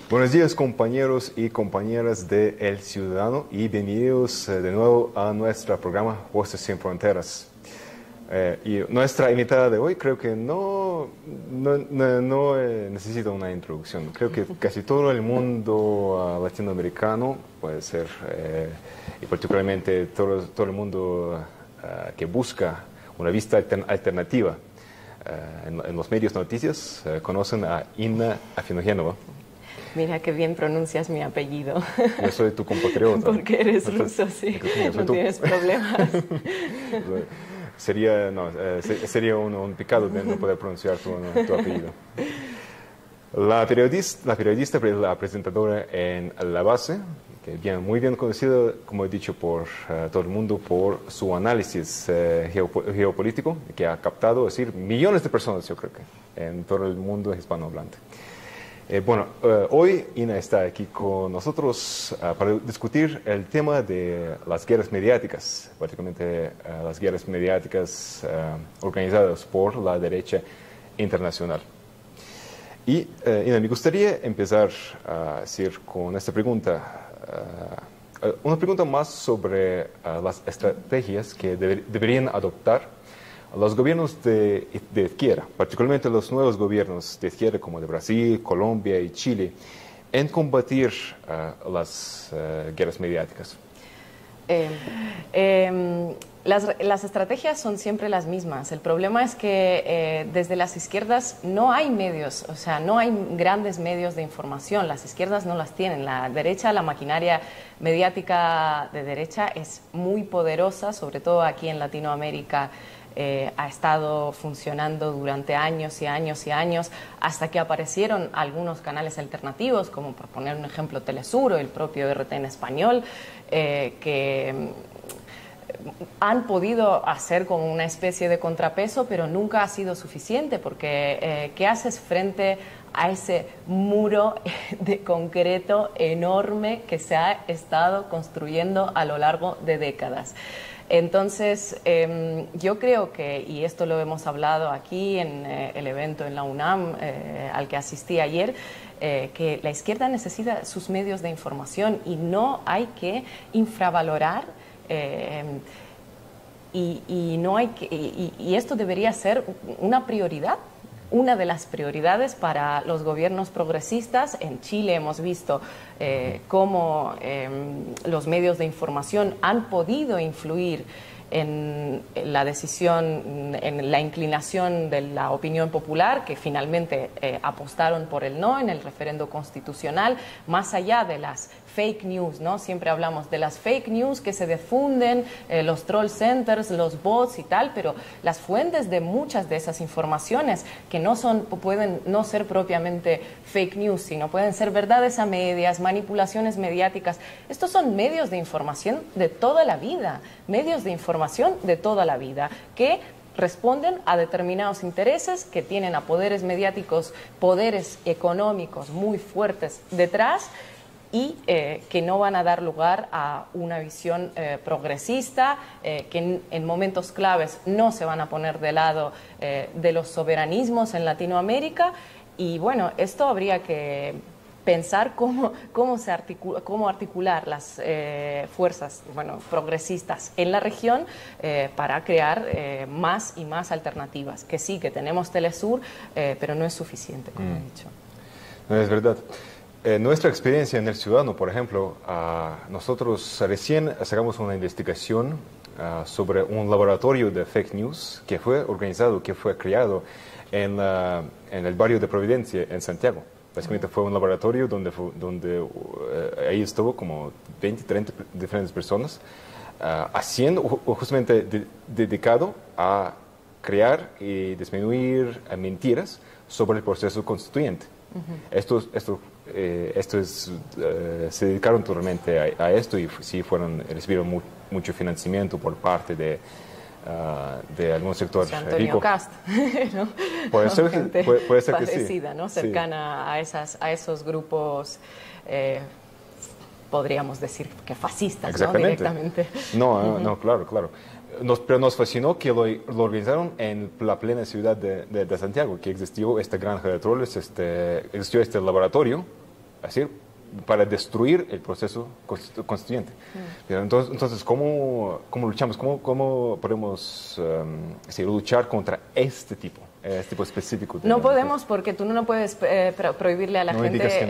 Buenos días, compañeros y compañeras de El Ciudadano, y bienvenidos de nuevo a nuestro programa Voces Sin Fronteras. Y nuestra invitada de hoy creo que no necesita una introducción. Creo que casi todo el mundo latinoamericano puede ser, y particularmente todo el mundo que busca una vista alternativa en los medios de noticias, conocen a Inna Afinogenova. Mira qué bien pronuncias mi apellido. Yo soy tu compatriota. Porque eres ruso, sí. No tienes problemas. Sería un pecado de no poder pronunciar tu apellido. La periodista, la presentadora en La Base, que muy bien conocida, como he dicho, por todo el mundo por su análisis geopolítico, que ha captado, es decir, millones de personas, yo creo que, en todo el mundo hispanohablante. Hoy Inna está aquí con nosotros para discutir el tema de las guerras mediáticas, particularmente las guerras mediáticas organizadas por la derecha internacional. Y Inna, me gustaría empezar con esta pregunta, una pregunta más sobre las estrategias que deberían adoptar los gobiernos de izquierda, particularmente los nuevos gobiernos de izquierda como de Brasil, Colombia y Chile, en combatir las guerras mediáticas. Las estrategias son siempre las mismas. El problema es que desde las izquierdas no hay medios, o sea, no hay grandes medios de información. Las izquierdas no las tienen. La derecha, la maquinaria mediática de derecha es muy poderosa, sobre todo aquí en Latinoamérica. Ha estado funcionando durante años y años y años, hasta que aparecieron algunos canales alternativos, como por poner un ejemplo Telesur o el propio RT en español, que han podido hacer como una especie de contrapeso, pero nunca ha sido suficiente, porque ¿qué haces frente a ese muro de concreto enorme que se ha estado construyendo a lo largo de décadas? Entonces, yo creo que, y esto lo hemos hablado aquí en el evento en la UNAM al que asistí ayer, que la izquierda necesita sus medios de información y no hay que infravalorar y esto debería ser una prioridad. Una de las prioridades para los gobiernos progresistas. En Chile hemos visto cómo los medios de información han podido influir en la decisión, en la inclinación de la opinión popular, que finalmente apostaron por el no en el referendo constitucional, más allá de las fake news, ¿no? Siempre hablamos de las fake news que se difunden, los troll centers, los bots y tal, pero las fuentes de muchas de esas informaciones que pueden no ser propiamente fake news, sino pueden ser verdades a medias, manipulaciones mediáticas. Estos son medios de información de toda la vida, que responden a determinados intereses, que tienen a poderes mediáticos, poderes económicos muy fuertes detrás, y que no van a dar lugar a una visión progresista, que en momentos claves no se van a poner de lado de los soberanismos en Latinoamérica. Y bueno, esto habría que pensar cómo articular las fuerzas progresistas en la región para crear más y más alternativas. Que sí, que tenemos Telesur, pero no es suficiente, como he dicho. No, es verdad. Nuestra experiencia en El Ciudadano, por ejemplo, nosotros recién sacamos una investigación sobre un laboratorio de fake news que fue organizado, que fue creado en el barrio de Providencia, en Santiago. Básicamente fue un laboratorio donde ahí estuvo como 20, 30 diferentes personas haciendo, justamente dedicado a crear y disminuir mentiras sobre el proceso constituyente. Se dedicaron totalmente a esto y sí recibieron mucho financiamiento por parte de algún sector rico. Antonio Cast, ¿no? Puede ser que sí. ¿no? Cercana a esos grupos, podríamos decir que fascistas, ¿no? Directamente. No, claro. Pero nos fascinó que lo organizaron en la plena ciudad de Santiago, que existió esta granja de troles, existió este laboratorio así, para destruir el proceso constituyente. Pero entonces ¿cómo luchamos? ¿Cómo podemos luchar contra este tipo específico? No podemos, porque tú no puedes prohibirle a la gente. Digas que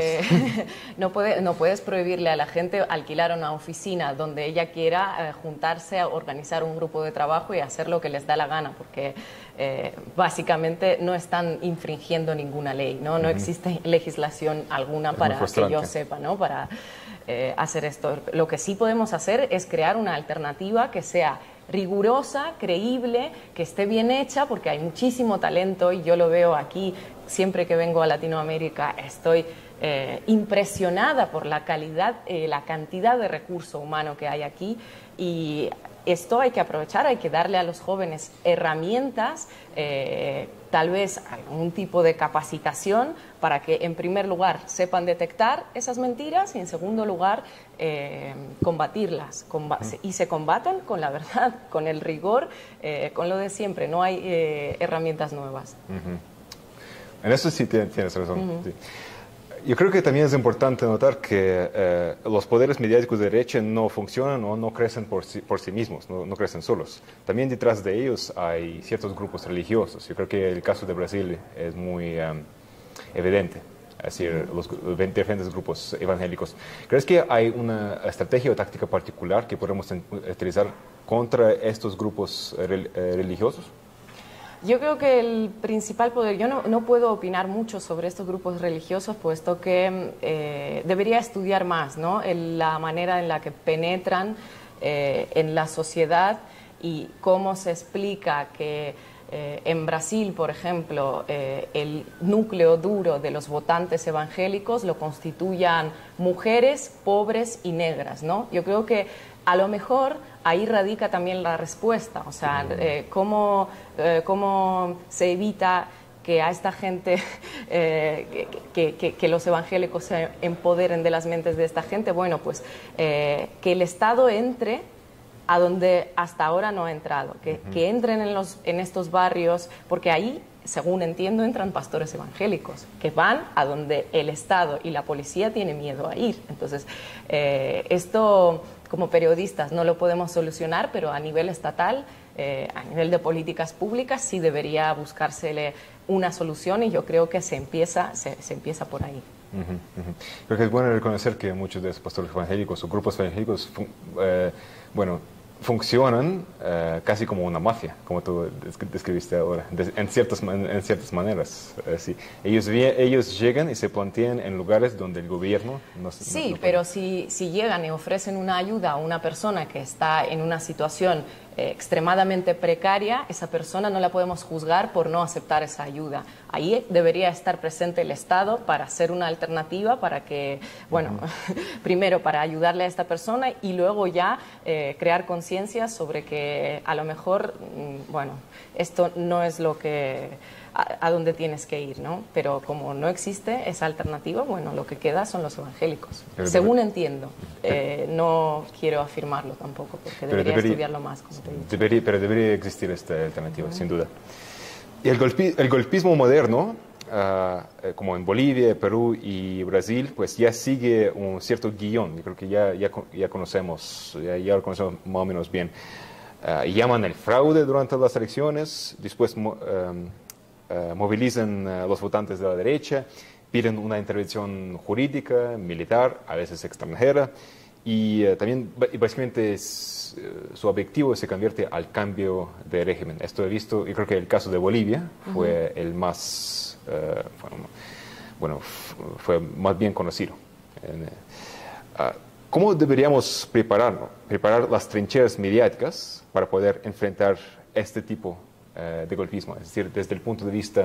no podemos. No puedes prohibirle a la gente alquilar una oficina donde ella quiera juntarse a organizar un grupo de trabajo y hacer lo que les da la gana, porque básicamente no están infringiendo ninguna ley, ¿no? No existe legislación alguna para que yo sepa, ¿no? Para hacer esto. Lo que sí podemos hacer es crear una alternativa que sea rigurosa, creíble, que esté bien hecha, porque hay muchísimo talento y yo lo veo aquí. Siempre que vengo a Latinoamérica estoy impresionada por la calidad, la cantidad de recurso humano que hay aquí, y esto hay que aprovechar, hay que darle a los jóvenes herramientas, tal vez algún tipo de capacitación para que en primer lugar sepan detectar esas mentiras y en segundo lugar combatirlas. Y se combaten con la verdad, con el rigor, con lo de siempre. No hay herramientas nuevas. En eso sí tienes razón. Sí. Yo creo que también es importante notar que los poderes mediáticos de derecha no funcionan o no crecen por sí mismos, no crecen solos. También detrás de ellos hay ciertos grupos religiosos. Yo creo que el caso de Brasil es muy evidente, es decir, los diferentes grupos evangélicos. ¿Crees que hay una estrategia o táctica particular que podemos utilizar contra estos grupos religiosos? Yo creo que el principal poder, yo no puedo opinar mucho sobre estos grupos religiosos, puesto que debería estudiar más, ¿no? La manera en la que penetran en la sociedad y cómo se explica que en Brasil, por ejemplo, el núcleo duro de los votantes evangélicos lo constituyan mujeres pobres y negras, ¿no? Yo creo que a lo mejor ahí radica también la respuesta, o sea, cómo se evita que a esta gente, que los evangélicos se empoderen de las mentes de esta gente. Bueno, pues que el Estado entre a donde hasta ahora no ha entrado, que entren en estos barrios, porque ahí, según entiendo, entran pastores evangélicos, que van a donde el Estado y la policía tienen miedo a ir. Entonces, esto como periodistas no lo podemos solucionar, pero a nivel estatal, a nivel de políticas públicas, sí debería buscársele una solución, y yo creo que se empieza por ahí. Creo que es bueno reconocer que muchos de esos pastores evangélicos o grupos evangélicos funcionan casi como una mafia, como tú describiste ahora, en ciertas maneras. Sí. Ellos llegan y se plantean en lugares donde el gobierno no pero si llegan y ofrecen una ayuda a una persona que está en una situación extremadamente precaria, esa persona no la podemos juzgar por no aceptar esa ayuda. Ahí debería estar presente el Estado para hacer una alternativa, para que, primero para ayudarle a esta persona y luego ya crear conciencia sobre que a lo mejor, esto no es lo que a dónde tienes que ir, ¿no? Pero como no existe esa alternativa, lo que queda son los evangélicos, según entiendo. No quiero afirmarlo tampoco, porque debería estudiarlo más, como te digo. Pero debería existir esta alternativa, sin duda. Y el golpismo moderno, como en Bolivia, Perú y Brasil, pues ya sigue un cierto guión. Yo creo que ya conocemos, ya lo conocemos más o menos bien. Llaman el fraude durante las elecciones, después movilizan a los votantes de la derecha, piden una intervención jurídica, militar, a veces extranjera, y también básicamente su objetivo se convierte al cambio de régimen. Esto he visto, y creo que el caso de Bolivia fue el más, fue más bien conocido. ¿Cómo deberíamos preparar las trincheras mediáticas para poder enfrentar este tipo de golpismo? Es decir, desde el punto de vista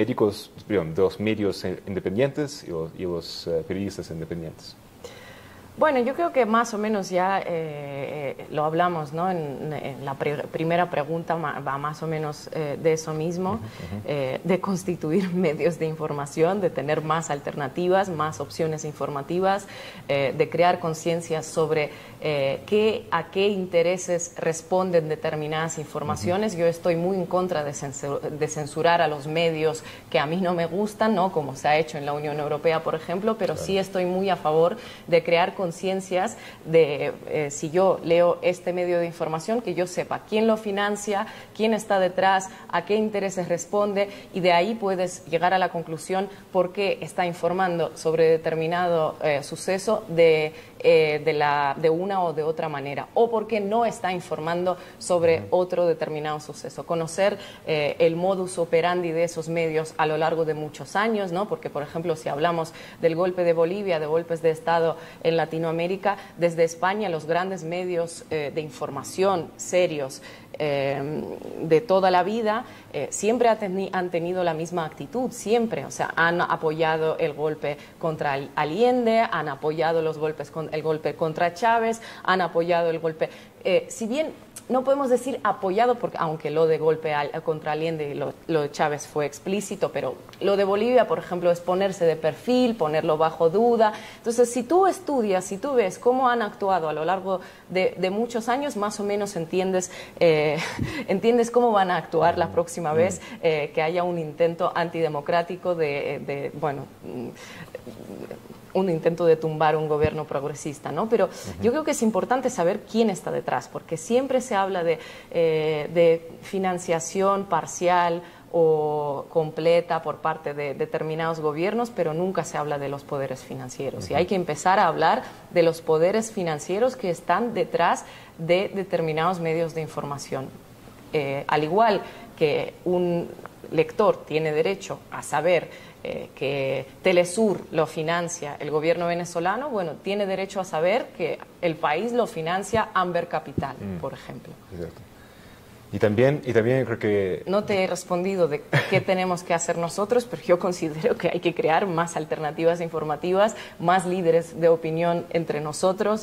de los medios independientes y los periodistas independientes. Bueno, yo creo que más o menos ya lo hablamos, ¿no? En la primera pregunta va más o menos de eso mismo, de constituir medios de información, de tener más alternativas, más opciones informativas, de crear conciencia sobre a qué intereses responden determinadas informaciones. Yo estoy muy en contra de censurar a los medios que a mí no me gustan, ¿no? Como se ha hecho en la Unión Europea, por ejemplo, pero sí estoy muy a favor de crear conciencias de si yo leo este medio de información, que yo sepa quién lo financia, quién está detrás, a qué intereses responde, y de ahí puedes llegar a la conclusión por qué está informando sobre determinado suceso de una o de otra manera, o por qué no está informando sobre otro determinado suceso. Conocer el modus operandi de esos medios a lo largo de muchos años, ¿no? Porque, por ejemplo, si hablamos del golpe de Bolivia, de golpes de Estado en Latinoamérica, desde España los grandes medios de información serios de toda la vida siempre han tenido la misma actitud, siempre, o sea, han apoyado el golpe contra Allende, han apoyado el golpe contra Chávez, han apoyado el golpe, si bien no podemos decir apoyado, porque aunque lo de golpe contra Allende y lo de Chávez fue explícito, pero lo de Bolivia, por ejemplo, es ponerse de perfil, ponerlo bajo duda. Entonces, si tú estudias, si tú ves cómo han actuado a lo largo de muchos años, más o menos entiendes cómo van a actuar la próxima vez que haya un intento antidemocrático un intento de tumbar un gobierno progresista, ¿no? Pero yo creo que es importante saber quién está detrás, porque siempre se habla de financiación parcial o completa por parte de determinados gobiernos, pero nunca se habla de los poderes financieros. Y hay que empezar a hablar de los poderes financieros que están detrás de determinados medios de información. Al igual que un lector tiene derecho a saber que Telesur lo financia el gobierno venezolano, bueno, tiene derecho a saber que el país lo financia Amber Capital, por ejemplo. Exacto. Y también creo que... No te he respondido de qué tenemos que hacer nosotros, pero yo considero que hay que crear más alternativas informativas, más líderes de opinión entre nosotros,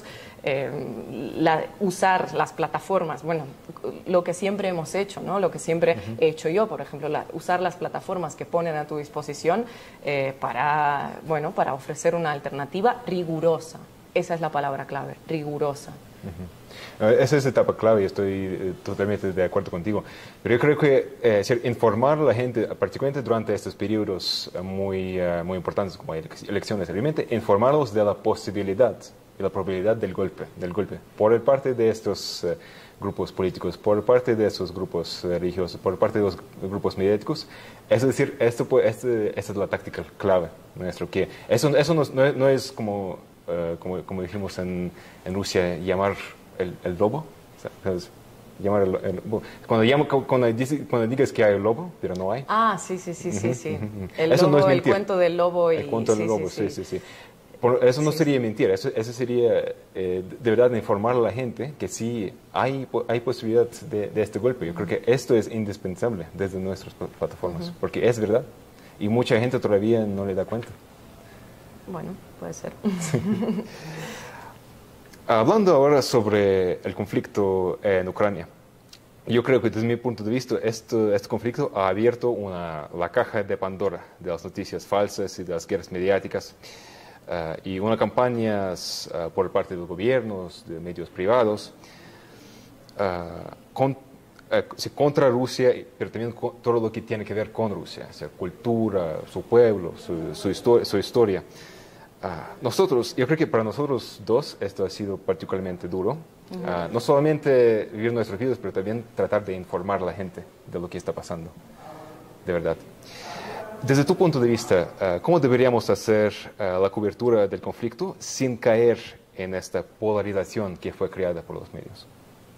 usar las plataformas, bueno, lo que siempre hemos hecho, ¿no? Lo que siempre he hecho yo, por ejemplo, usar las plataformas que ponen a tu disposición para ofrecer una alternativa rigurosa. Esa es la palabra clave, rigurosa. Esa es la etapa clave y estoy totalmente de acuerdo contigo. Pero yo creo que informar a la gente, particularmente durante estos periodos muy importantes como elecciones, realmente informarlos de la posibilidad y la probabilidad del golpe por parte de estos grupos políticos, por parte de esos grupos religiosos, por parte de los grupos mediáticos. Es decir, esta es la táctica clave nuestra, que eso no es como dijimos en Rusia, llamar el lobo, ¿sabes? Llamar cuando digas que hay un lobo, pero no hay. Ah, sí. El cuento del lobo. El cuento del lobo, sí. Eso no sería mentira, eso sería de verdad informar a la gente que sí hay posibilidad de este golpe. Yo creo que esto es indispensable desde nuestras plataformas, porque es verdad y mucha gente todavía no le da cuenta. Bueno, puede ser. Sí. Hablando ahora sobre el conflicto en Ucrania, yo creo que desde mi punto de vista este conflicto ha abierto la caja de Pandora de las noticias falsas y de las guerras mediáticas y una campaña por parte de los gobiernos, de medios privados, contra Rusia, pero también todo lo que tiene que ver con Rusia, o sea, cultura, su pueblo, su historia. Yo creo que para nosotros dos esto ha sido particularmente duro. No solamente vivir nuestras vidas, pero también tratar de informar a la gente de lo que está pasando, de verdad. Desde tu punto de vista, ¿cómo deberíamos hacer la cobertura del conflicto sin caer en esta polarización que fue creada por los medios?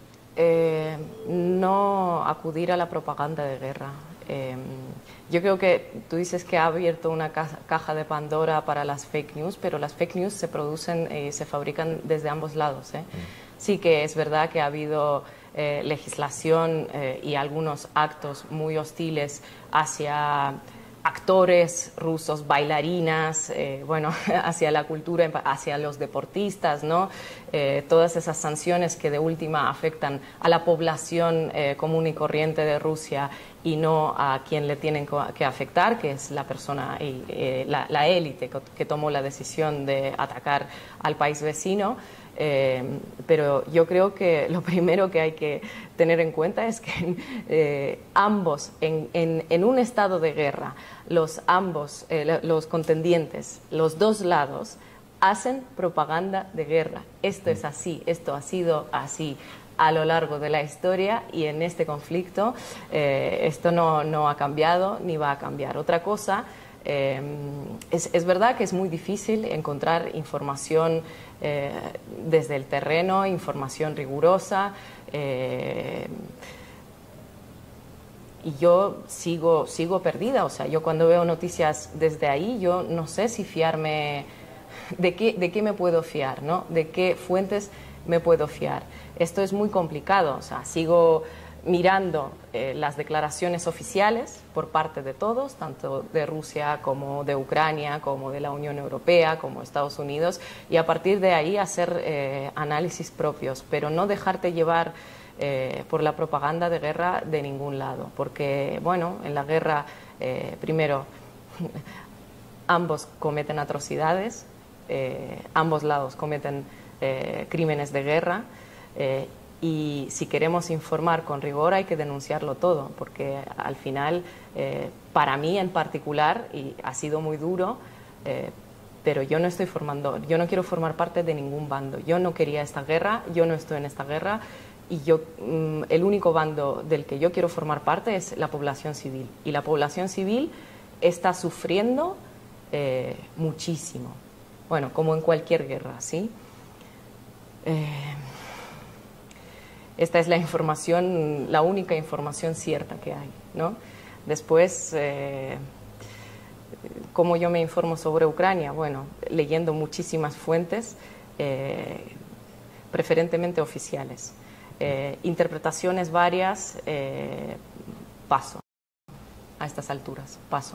No acudir a la propaganda de guerra. Yo creo que tú dices que ha abierto una caja de Pandora para las fake news, pero las fake news se producen y se fabrican desde ambos lados. Sí que es verdad que ha habido legislación y algunos actos muy hostiles hacia actores rusos, bailarinas, bueno, hacia la cultura, hacia los deportistas, ¿no? Todas esas sanciones que de última afectan a la población común y corriente de Rusia y no a quien le tienen que afectar, que es la persona, la élite que tomó la decisión de atacar al país vecino. Pero yo creo que lo primero que hay que tener en cuenta es que ambos, en un estado de guerra, los contendientes, los dos lados, hacen propaganda de guerra. Esto es así, esto ha sido así a lo largo de la historia y en este conflicto esto no ha cambiado ni va a cambiar. Otra cosa, es verdad que es muy difícil encontrar información desde el terreno, información rigurosa, y yo sigo perdida. O sea, yo cuando veo noticias desde ahí, yo no sé si fiarme, de qué me puedo fiar, ¿no? De qué fuentes me puedo fiar. Esto es muy complicado. O sea, sigo mirando las declaraciones oficiales por parte de todos, tanto de Rusia como de Ucrania, como de la Unión Europea, como Estados Unidos, y a partir de ahí hacer análisis propios, pero no dejarte llevar por la propaganda de guerra de ningún lado, porque, bueno, en la guerra, primero, ambos cometen atrocidades, ambos lados cometen crímenes de guerra, y si queremos informar con rigor hay que denunciarlo todo, porque al final, para mí en particular, y ha sido muy duro, pero yo no quiero formar parte de ningún bando. Yo no quería esta guerra, yo no estoy en esta guerra, y el único bando del que yo quiero formar parte es la población civil. Y la población civil está sufriendo muchísimo. Bueno, como en cualquier guerra, ¿sí? Esta es la información, la única información cierta que hay, ¿no? Después, ¿cómo yo me informo sobre Ucrania? Bueno, leyendo muchísimas fuentes, preferentemente oficiales. Interpretaciones varias, paso. A estas alturas, paso.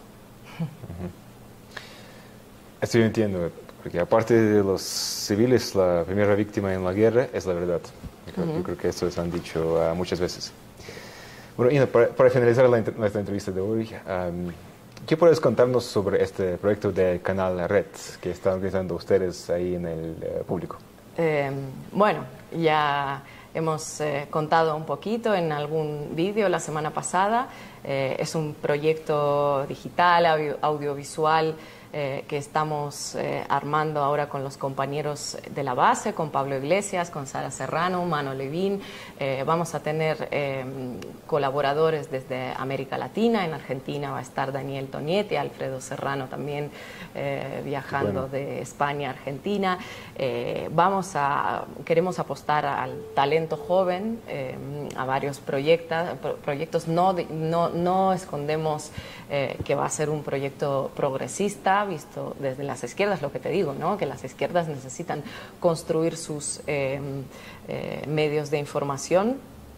Esto yo entiendo, porque aparte de los civiles, la primera víctima en la guerra es la verdad. Yo creo que eso se han dicho muchas veces. Bueno, Ina, para finalizar nuestra entrevista de hoy, ¿qué puedes contarnos sobre este proyecto de Canal Red que están organizando ustedes ahí en el público? Bueno, ya hemos contado un poquito en algún vídeo la semana pasada. Es un proyecto digital, audiovisual, que estamos armando ahora con los compañeros de la base, con Pablo Iglesias, con Sara Serrano, Mano Levín. Vamos a tener colaboradores desde América Latina. En Argentina va a estar Daniel Tonietti, Alfredo Serrano también viajando de España a Argentina. Queremos apostar al talento joven, a varios proyectos. No escondemos que va a ser un proyecto progresista, visto desde las izquierdas, lo que te digo, ¿no? Que las izquierdas necesitan construir sus medios de información.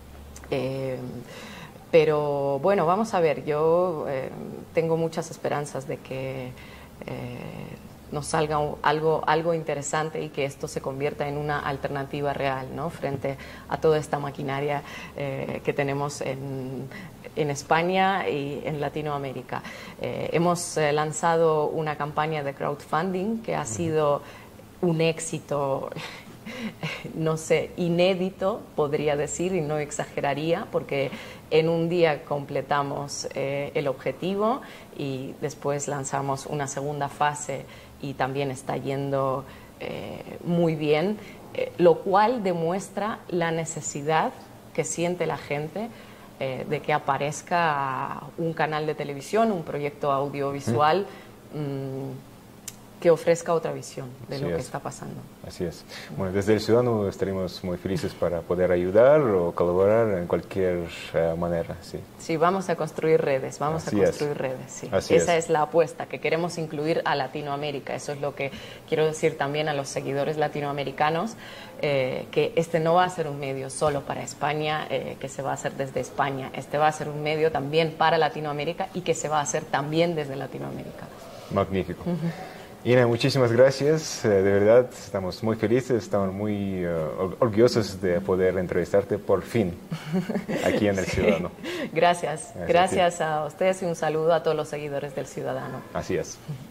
Pero bueno, vamos a ver, yo tengo muchas esperanzas de que nos salga algo interesante y que esto se convierta en una alternativa real, ¿no? Frente a toda esta maquinaria que tenemos en España y en Latinoamérica. Hemos lanzado una campaña de crowdfunding que ha sido un éxito, no sé, inédito, podría decir, y no exageraría, porque en un día completamos el objetivo y después lanzamos una segunda fase y también está yendo muy bien, lo cual demuestra la necesidad que siente la gente de que aparezca un canal de televisión, un proyecto audiovisual que ofrezca otra visión de Así lo que es. está pasando. Así es. Bueno, desde el Ciudadano estaremos muy felices para poder ayudar o colaborar en cualquier manera. Sí. Sí, vamos a construir redes, vamos Así a es. construir redes. Sí. Así Esa es. es la apuesta, que queremos incluir a Latinoamérica. Eso es lo que quiero decir también a los seguidores latinoamericanos, que este no va a ser un medio solo para España, que se va a hacer desde España. Este va a ser un medio también para Latinoamérica y que se va a hacer también desde Latinoamérica. Magnífico. Ina, muchísimas gracias. De verdad, estamos muy felices, estamos muy orgullosos de poder entrevistarte por fin aquí en El Ciudadano. Gracias a ustedes y un saludo a todos los seguidores del Ciudadano. Así es.